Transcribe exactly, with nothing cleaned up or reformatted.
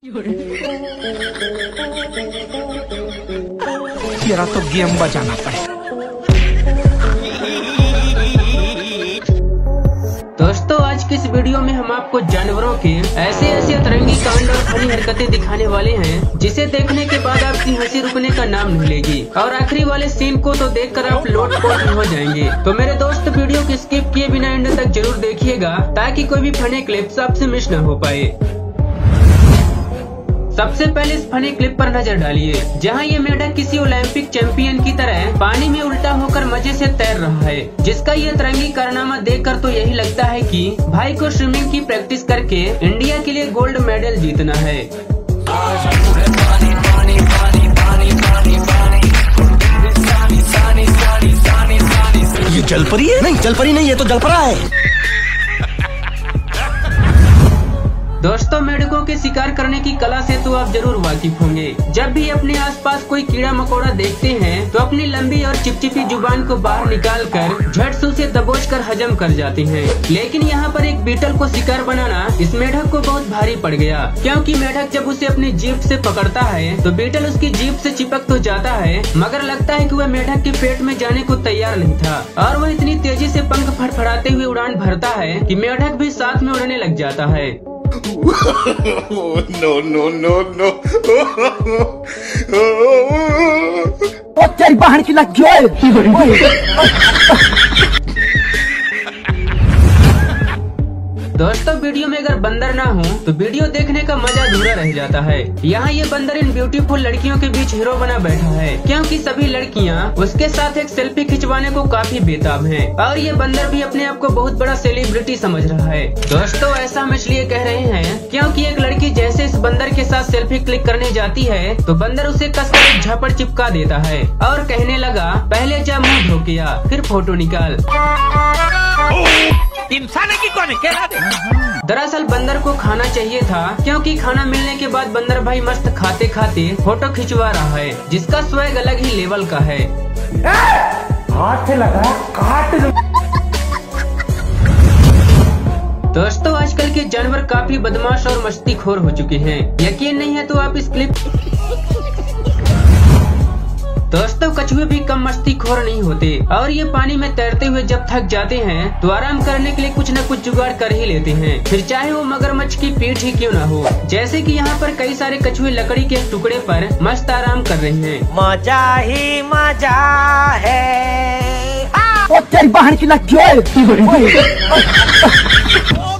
तेरा तो गेम बजाना पड़ेगा। दोस्तों, आज की इस वीडियो में हम आपको जानवरों के ऐसे ऐसे अतरंगी कांड और फनी हरकतें दिखाने वाले हैं जिसे देखने के बाद आपकी हंसी रुकने का नाम नहीं लेगी और आखिरी वाले सीन को तो देखकर आप लोटपोट हो जाएंगे। तो मेरे दोस्त, वीडियो को स्किप किए बिना एंड तक जरूर देखिएगा ताकि कोई भी फनी क्लिप्स आपसे मिस न हो पाए। सबसे पहले इस फनी क्लिप पर नजर डालिए जहां ये मेढक किसी ओलंपिक चैंपियन की तरह पानी में उल्टा होकर मजे से तैर रहा है, जिसका ये अतरंगी कारनामा देखकर तो यही लगता है कि भाई को स्विमिंग की प्रैक्टिस करके इंडिया के लिए गोल्ड मेडल जीतना है। ये जलपरी है? नहीं, जलपरी नहीं, ये तो जलपरा है। दोस्तों, मेढकों के शिकार करने की कला से तो आप जरूर वाकिफ होंगे। जब भी अपने आसपास कोई कीड़ा मकोड़ा देखते हैं तो अपनी लंबी और चिपचिपी जुबान को बाहर निकालकर झट से उसे दबोच कर हजम कर जाते हैं। लेकिन यहाँ पर एक बीटल को शिकार बनाना इस मेढक को बहुत भारी पड़ गया, क्योंकि मेढक जब उसे अपनी जीभ से पकड़ता है तो बीटल उसकी जीभ से चिपक तो जाता है, मगर लगता है कि वह मेढक के पेट में जाने को तैयार नहीं था और वह इतनी तेजी से पंख फड़फड़ाते हुए उड़ान भरता है कि मेढक भी साथ में उड़ने लग जाता है। no, no, no, no. ओ तेरी बहन की लग दोस्तों, वीडियो में अगर बंदर ना हो तो वीडियो देखने का मजा अधूरा रह जाता है। यहाँ ये बंदर इन ब्यूटीफुल लड़कियों के बीच हीरो बना बैठा है, क्योंकि सभी लड़कियाँ उसके साथ एक सेल्फी खिंचवाने को काफी बेताब हैं और ये बंदर भी अपने आप को बहुत बड़ा सेलिब्रिटी समझ रहा है। दोस्तों, ऐसा हम इसलिए कह रहे हैं क्योंकि एक लड़की जैसे इस बंदर के साथ सेल्फी क्लिक करने जाती है तो बंदर उसे कसकर एक झापड़ चिपका देता है और कहने लगा, पहले जा मुँह धो के आ, फिर फोटो निकाल। इंसान की कौन है? क्या दे? दरअसल बंदर को खाना चाहिए था, क्योंकि खाना मिलने के बाद बंदर भाई मस्त खाते खाते फोटो खिंचवा रहा है, जिसका स्वैग अलग ही लेवल का है। हाथ से लगा काट दो। दोस्तों, आजकल के जानवर काफी बदमाश और मस्तीखोर हो चुके हैं। यकीन नहीं है तो आप इस क्लिप दोस्तों, कछुए भी कम मस्तीखोर नहीं होते और ये पानी में तैरते हुए जब थक जाते हैं तो आराम करने के लिए कुछ न कुछ जुगाड़ कर ही लेते हैं, फिर चाहे वो मगरमच्छ की पीठ ही क्यों न हो। जैसे कि यहाँ पर कई सारे कछुए लकड़ी के टुकड़े पर मस्त आराम कर रहे हैं। मजा ही मजा है। ओ तेरी बहन की लग